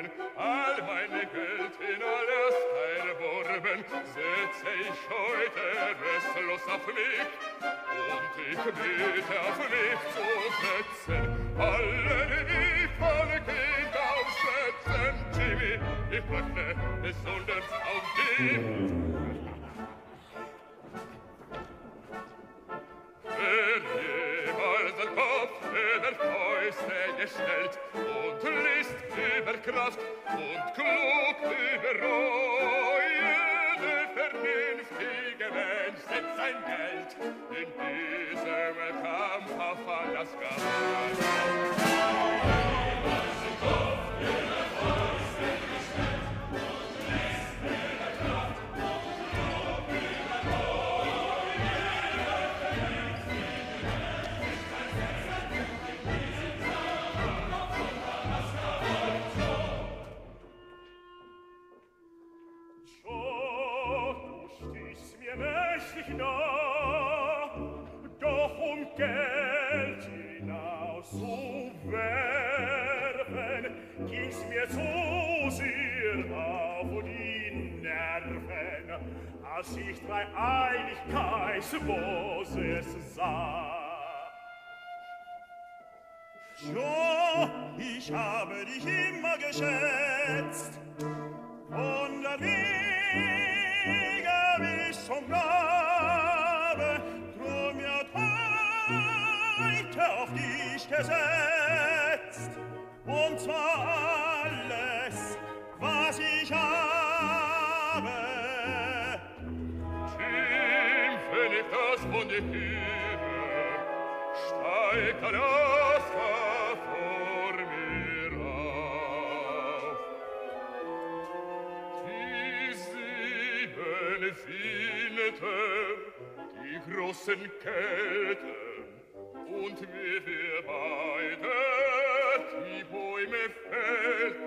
Morgen all meine Geld in alles erworben, setze ich heute restlos auf mich, und ich bitte auf mich zu setzen, alle die volle Kind aufschätzen. Jimmy, ich möchte besonders auf dich. Wenn jemals ein Kopf über Fäuste gestellt und List über Kraft und klug über Reue, der vernünftige Mensch setzt sein Geld in diesem Kampf auf Alaska. Doch Geld hinauszuwerfen, ging's mir so sehr auf die Nerven, als ich drei Einigkeitsboses sah. Jo, ich habe dich immer geschätzt, von der Wiege bis zum Grabe, drum ja heute auf dich gesetzt, und zwar alles, was ich habe. Schimpfe nicht das von dir Himmel, steigt Alaska vor mir auf. Die sieben Finete, die großen Ketten, und wie wir beide die Bäume fällten,